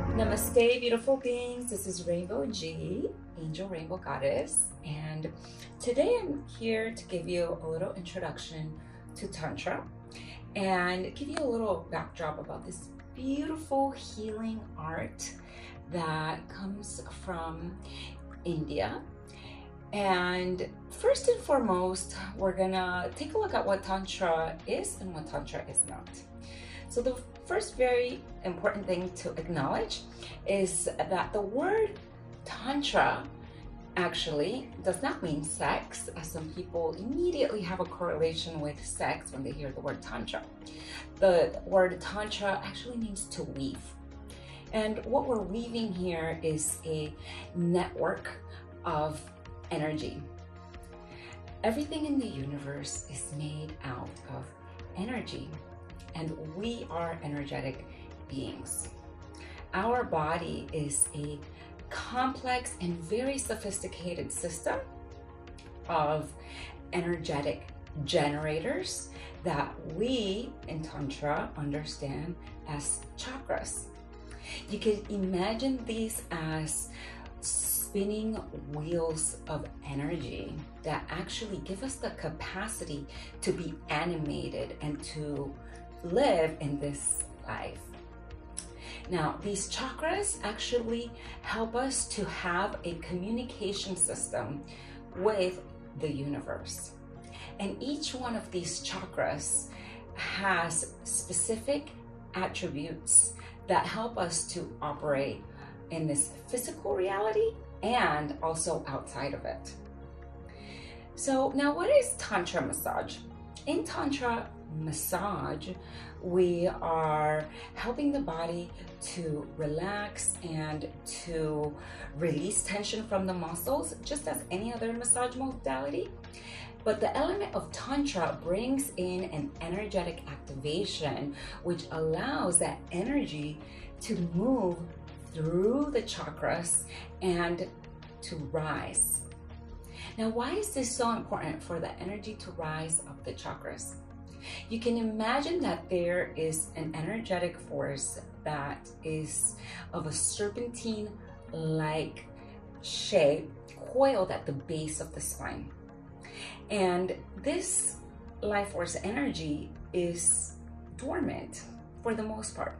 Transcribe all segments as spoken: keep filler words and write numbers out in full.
Namaste, beautiful beings. This is Rainbow G, Angel Rainbow Goddess, and today I'm here to give you a little introduction to Tantra and give you a little backdrop about this beautiful healing art that comes from India. And first and foremost, we're gonna take a look at what Tantra is and what Tantra is not. So the first very important thing to acknowledge is that the word Tantra actually does not mean sex, as some people immediately have a correlation with sex when they hear the word Tantra. The word Tantra actually means to weave. And what we're weaving here is a network of energy. Everything in the universe is made out of energy, and we are energetic beings. Our body is a complex and very sophisticated system of energetic generators that we in Tantra understand as chakras. You can imagine these as spinning wheels of energy that actually give us the capacity to be animated and to live in this life. Now, these chakras actually help us to have a communication system with the universe. And each one of these chakras has specific attributes that help us to operate in this physical reality and also outside of it. So now, what is Tantra massage? In Tantra massage, we are helping the body to relax and to release tension from the muscles, just as any other massage modality. But the element of Tantra brings in an energetic activation, which allows that energy to move through the chakras and to rise. Now, why is this so important for the energy to rise up the chakras? You can imagine that there is an energetic force that is of a serpentine-like shape coiled at the base of the spine. And this life force energy is dormant for the most part.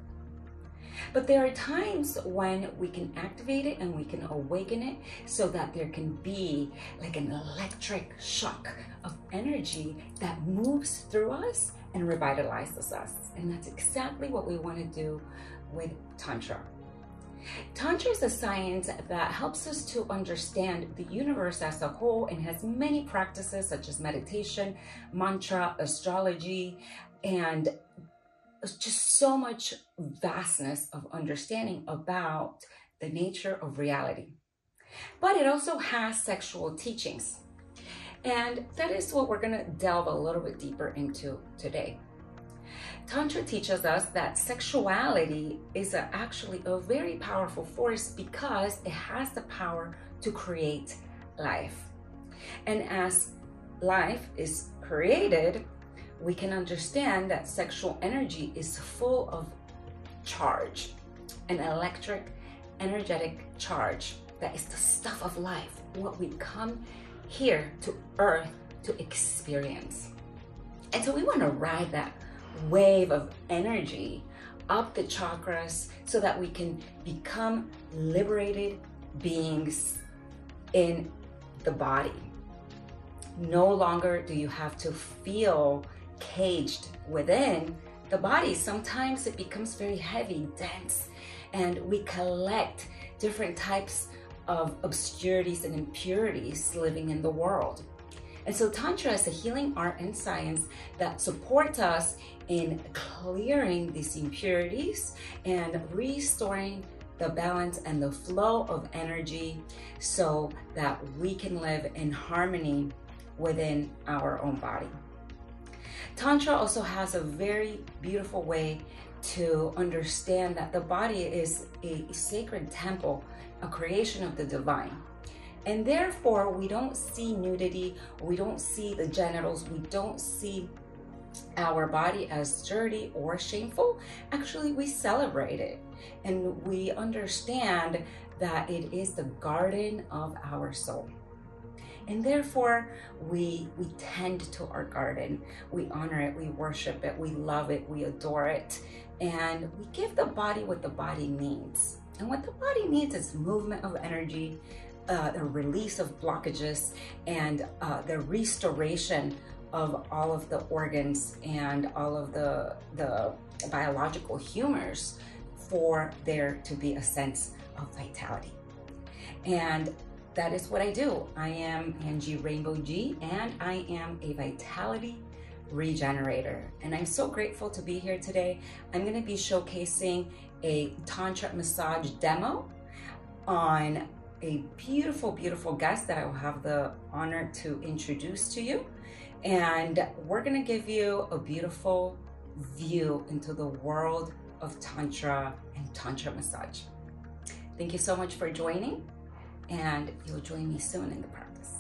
But there are times when we can activate it and we can awaken it so that there can be like an electric shock of energy that moves through us and revitalizes us. And that's exactly what we want to do with Tantra. Tantra is a science that helps us to understand the universe as a whole and has many practices such as meditation, mantra, astrology, and just so much vastness of understanding about the nature of reality. But it also has sexual teachings. And that is what we're going to delve a little bit deeper into today. Tantra teaches us that sexuality is a, actually a very powerful force because it has the power to create life. And as life is created, we can understand that sexual energy is full of charge, an electric, energetic charge that is the stuff of life, what we come here to earth to experience. And so we want to ride that wave of energy up the chakras so that we can become liberated beings in the body. No longer do you have to feel caged within the body. Sometimes it becomes very heavy, dense, and we collect different types of obscurities and impurities living in the world. And so Tantra is a healing art and science that supports us in clearing these impurities and restoring the balance and the flow of energy so that we can live in harmony within our own body. Tantra also has a very beautiful way to understand that the body is a sacred temple, a creation of the divine. And therefore, we don't see nudity, we don't see the genitals, we don't see our body as dirty or shameful. Actually, we celebrate it, and we understand that it is the garden of our soul. And therefore, we, we tend to our garden. We honor it, we worship it, we love it, we adore it, and we give the body what the body needs. And what the body needs is movement of energy, uh, the release of blockages, and uh, the restoration of all of the organs and all of the, the biological humors for there to be a sense of vitality. And that is what I do. I am Angie Rainbow G, and I am a vitality regenerator. And I'm so grateful to be here today. I'm gonna be showcasing a Tantra massage demo on a beautiful, beautiful guest that I will have the honor to introduce to you. And we're gonna give you a beautiful view into the world of Tantra and Tantra massage. Thank you so much for joining, and you'll join me soon in the practice.